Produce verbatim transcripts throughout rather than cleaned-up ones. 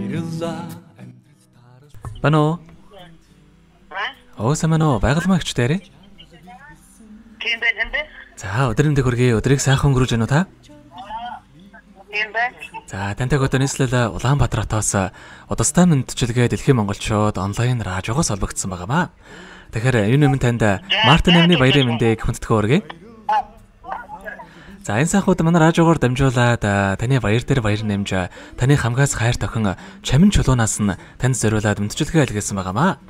Бано. Оо самано байгаламагч дээрээ. Тийм байх юм бэ? За өдөр мэндийг хүргэе. Өдрийг сайхан өнгөрүүлж байна уу та? Тийм байх. За тантай одоо нийслэл Улаанбаатар хотоос удастай мэдчилгээ Дэлхийн монголчууд онлайн радиогоос олбогдсон байгаамаа. Тэгэхээр энэ өмнө танд Мартин амны баярын мэндийг хүндэтгэн хүргэе. За энэ сайхууд манай радиогоор дамжуулаад таны баяр дээр баяр нэмж таны хамгаас хайр тохин чамин чулуунаас нь танд зориулаад мэдчилгээ илгээсэн байгаамаа.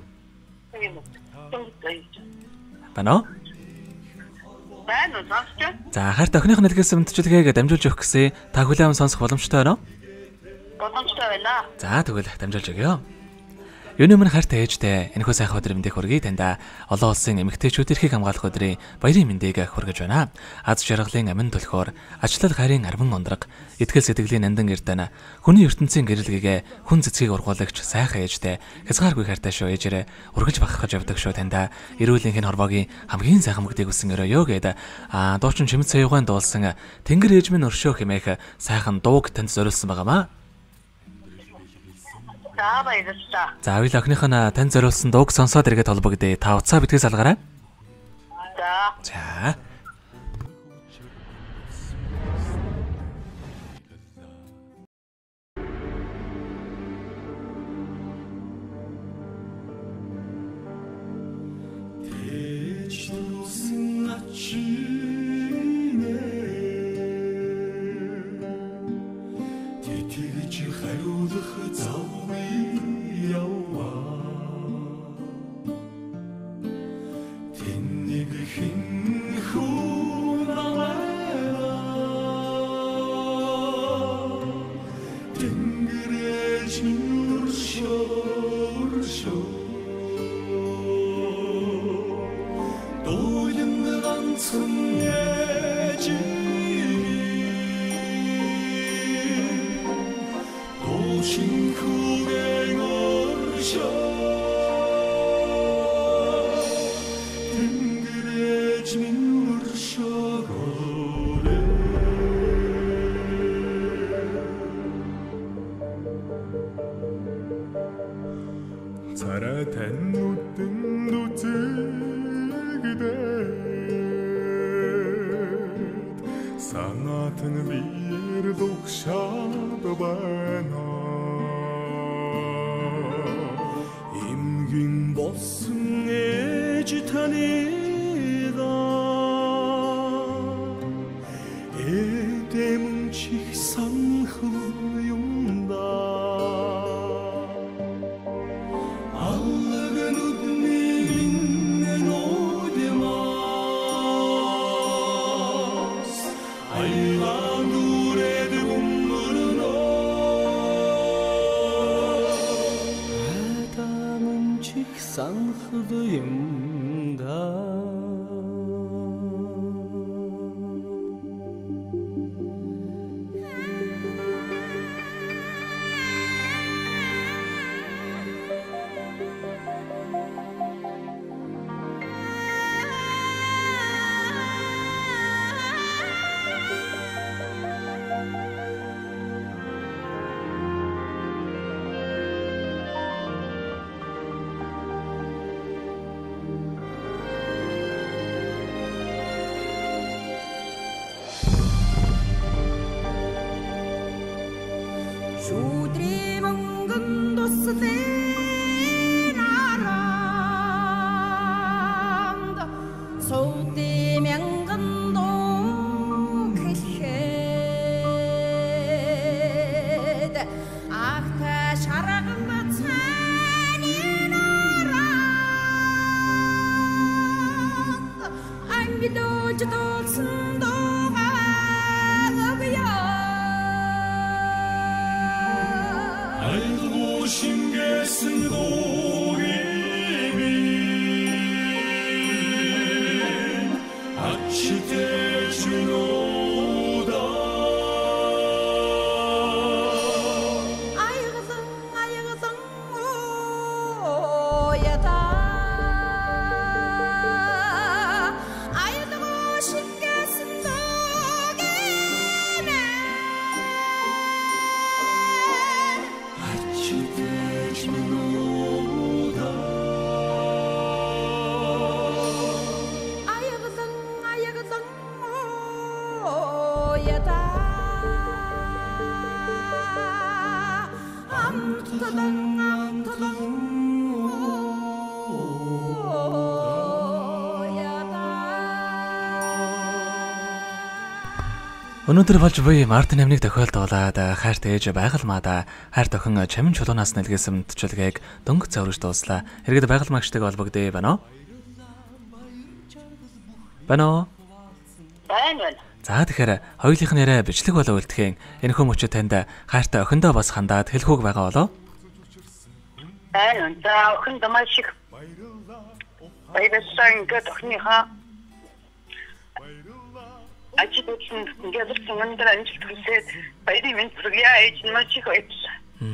Бано? Бано сонсч. За хайр тохиных нь илгээсэн мэдчилгээг дамжуулж өгөх гэсэн та хүлээм сонсох боломжтой байна уу? Боломжтой байна. За тэгвэл дамжуулж өгье. Юуны өмнө хайртай ээжтэй энэхүү сайхан өдрийн мэндийг хүргэе. Танда олон улсын эмэгтэйчүүд эрхийг хамгаалах өдрийн баярын мэндийг хүргэж байна. Аз жаргалын амин төлхөөр ачлал хайрын арван ондрог, итгэл сэтгэлийн нандин эрдэнэ, хүний ертөнцийн гэрэлгэгээ хүн цэцгийг ургуулагч сайхан ээжтэй хязгааргүй хайртай шүү ээжээрээ ургаж бахархаж явдаг шүү танда. Эрүүлэнхийн хорвоогийн хамгийн сайхан мөгдийг үсэн өрөөё гэд аа дуучин чимэд саяугаан дуулсан Тэнгэр ээж минь өршөө хэмээх сайхан дууг танд зориулсан байгаамаа. За баярлалаа. За хоёул охиных нь танд зориулсан дууг сонсоод эргээд холбогдъё. Та утсаа битгий салгаарай. За. За. Өнөөдөр болж буй Мартин амныг тохиолдуулаад хайртай ээж байгальмаада хайр тохин чамин чулуунаас нэлгээсэн төчөлгээг дөнгө цаврж дууслаа. Иргэд байгаль магчтайг холбогдъё байна уу? Байна уу? байна. За тэгэхээр хоёулынх нь яриа бичлэг болоо үлдэхийн энэхүү мөчөд танд хайртай охиндоо бас хандаад хэлэхүүг байгаа болоо? байна. За охиндоо маш их баярлалаа ингээд охиныхаа ажигласан ингээд өндөр амжилт хүсээд баярын мэнд хүргье ээж нь маш их баярлалаа.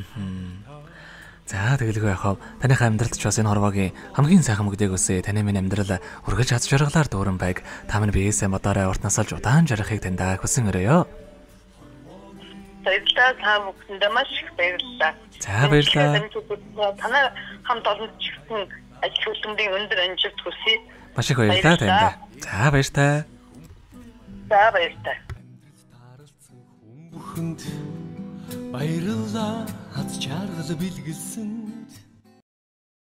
За тэгэлгүй яхав таныхаа амьдралд ч бас энэ хорвоогийн хамгийн сайхан мөгдөг өсөө таны минь амьдрал үргэлж аз жаргалаар дүүрэн байг та минь биесээ модоорой урт насалж удаан жарахыг тандаа хүсэн өрөөё. Баярлалаа та бүхэндээ маш их баярлалаа. За баярлалаа. Танай хамт олон чигсэн ажил хөдөлмөрийн өндөр амжилт хүсье. Маш их баярлалаа танд. За баярлалаа. За баярлалаа. Бүхэнд баярлалаа хаз чаргал бэлгэлсэнд